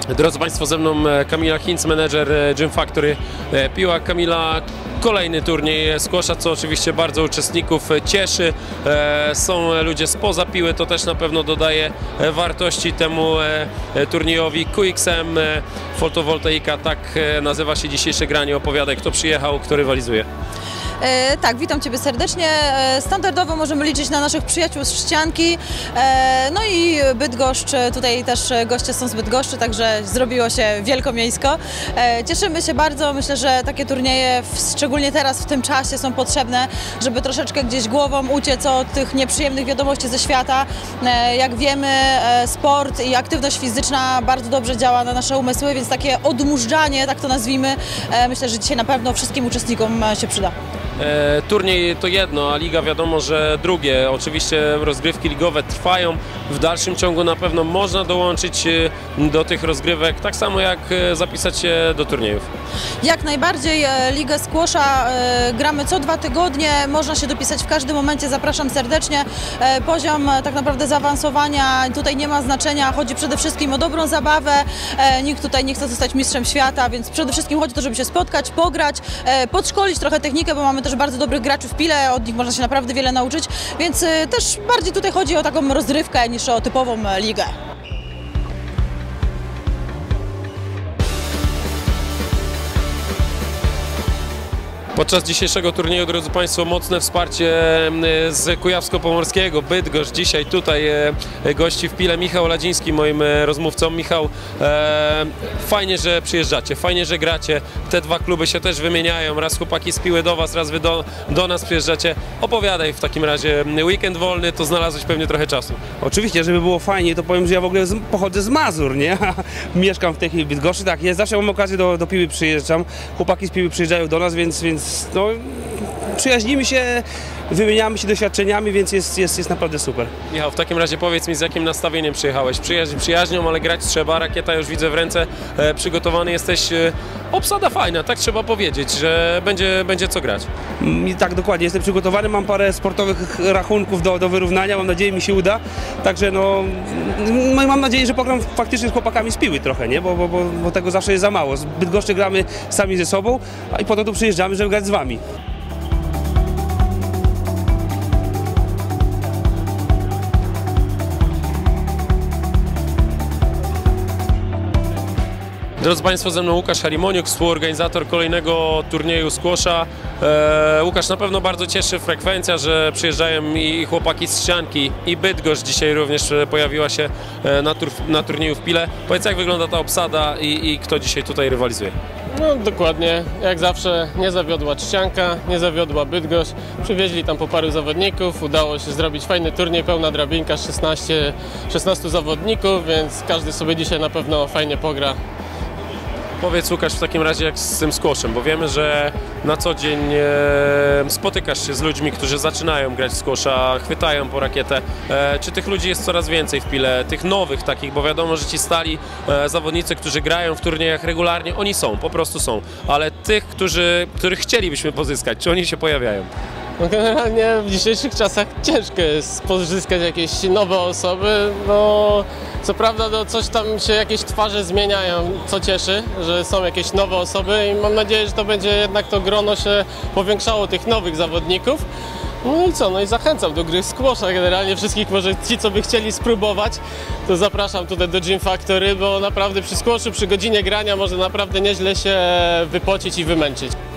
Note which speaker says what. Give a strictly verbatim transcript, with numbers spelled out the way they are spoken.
Speaker 1: Drodzy Państwo, ze mną Kamila Hinz, menedżer Gym Factory. Piła Kamila, kolejny turniej squasha, co oczywiście bardzo uczestników cieszy. Są ludzie spoza piły, to też na pewno dodaje wartości temu turniejowi. Q X M, fotowoltaika, tak nazywa się dzisiejsze granie. Opowiadaj, kto przyjechał, kto rywalizuje.
Speaker 2: E, tak, witam Ciebie serdecznie. E, standardowo możemy liczyć na naszych przyjaciół z Trzcianki, e, no i Bydgoszcz, tutaj też goście są z Bydgoszczy, także zrobiło się wielkomiejsko. E, cieszymy się bardzo, myślę, że takie turnieje, w, szczególnie teraz w tym czasie, są potrzebne, żeby troszeczkę gdzieś głową uciec od tych nieprzyjemnych wiadomości ze świata. E, jak wiemy, e, sport i aktywność fizyczna bardzo dobrze działa na nasze umysły, więc takie odmurzanie, tak to nazwijmy, e, myślę, że dzisiaj na pewno wszystkim uczestnikom się przyda.
Speaker 1: E, turniej to jedno, a liga wiadomo, że drugie. Oczywiście rozgrywki ligowe trwają. W dalszym ciągu na pewno można dołączyć do tych rozgrywek, tak samo jak zapisać się do turniejów.
Speaker 2: Jak najbardziej. Ligę squasha e, gramy co dwa tygodnie, można się dopisać w każdym momencie, zapraszam serdecznie. E, poziom tak naprawdę zaawansowania tutaj nie ma znaczenia, chodzi przede wszystkim o dobrą zabawę. E, nikt tutaj nie chce zostać mistrzem świata, więc przede wszystkim chodzi o to, żeby się spotkać, pograć, e, podszkolić trochę technikę, bo mamy też bardzo dobrych graczy w pile, od nich można się naprawdę wiele nauczyć, więc e, też bardziej tutaj chodzi o taką rozrywkę niż o typową ligę.
Speaker 1: Podczas dzisiejszego turnieju, drodzy Państwo, mocne wsparcie z Kujawsko-Pomorskiego. Bydgoszcz dzisiaj tutaj gości w pile Michał Ladziński, moim rozmówcą. Michał, e, fajnie, że przyjeżdżacie, fajnie, że gracie. Te dwa kluby się też wymieniają. Raz chłopaki z piły do Was, raz Wy do, do nas przyjeżdżacie. Opowiadaj w takim razie. Weekend wolny, to znalazłeś pewnie trochę czasu.
Speaker 3: Oczywiście, żeby było fajnie, to powiem, że ja w ogóle z, pochodzę z Mazur, nie? Mieszkam w tej chwili w Bydgoszczy, tak jest. Zawsze mam okazję do, do piły przyjeżdżam. Chłopaki z piły przyjeżdżają do nas, więc, więc no, przyjaźnimy się, wymieniamy się doświadczeniami, więc jest, jest, jest naprawdę super.
Speaker 1: Michał, w takim razie powiedz mi, z jakim nastawieniem przyjechałeś? Przyjaźń przyjaźnią, ale grać trzeba, rakieta już widzę w ręce, e, przygotowany jesteś. E, obsada fajna, tak trzeba powiedzieć, że będzie, będzie co grać.
Speaker 3: I tak, dokładnie, jestem przygotowany, mam parę sportowych rachunków do, do wyrównania, mam nadzieję, mi się uda. Także no, no mam nadzieję, że pogram faktycznie z chłopakami z piły trochę, nie? Bo, bo, bo, bo tego zawsze jest za mało. Z Bydgoszczy gramy sami ze sobą, a i potem tu przyjeżdżamy, żeby grać z Wami.
Speaker 1: Drodzy Państwo, ze mną Łukasz Harimoniuk, współorganizator kolejnego turnieju squasha. E, Łukasz, na pewno bardzo cieszy frekwencja, że przyjeżdżają i chłopaki z Trzcianki, i Bydgoszcz dzisiaj również pojawiła się na, tur na turnieju w Pile. Powiedz, jak wygląda ta obsada i, i kto dzisiaj tutaj rywalizuje?
Speaker 4: No dokładnie, jak zawsze nie zawiodła Trzcianka, nie zawiodła Bydgoszcz. Przywieźli tam po paru zawodników, udało się zrobić fajny turniej, pełna drabinka, szesnaście, szesnastu zawodników, więc każdy sobie dzisiaj na pewno fajnie pogra.
Speaker 1: Powiedz, Łukasz, w takim razie jak z tym squashem, bo wiemy, że na co dzień e, spotykasz się z ludźmi, którzy zaczynają grać w squasha, chwytają po rakietę. E, czy tych ludzi jest coraz więcej w Pile, tych nowych takich, bo wiadomo, że ci stali e, zawodnicy, którzy grają w turniejach regularnie, oni są, po prostu są, ale tych, którzy, których chcielibyśmy pozyskać, czy oni się pojawiają?
Speaker 4: No generalnie w dzisiejszych czasach ciężko jest pozyskać jakieś nowe osoby, no co prawda no, coś tam się, jakieś twarze zmieniają, co cieszy, że są jakieś nowe osoby i mam nadzieję, że to będzie jednak to grono się powiększało tych nowych zawodników. No i co, no i zachęcam do gry w squasha generalnie wszystkich, może ci, co by chcieli spróbować, to zapraszam tutaj do Gym Factory, bo naprawdę przy squashu, przy godzinie grania można naprawdę nieźle się wypocić i wymęczyć.